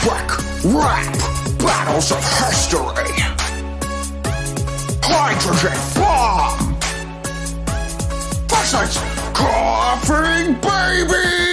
electric rap battles of history. Hydrogen bomb versus coughing baby.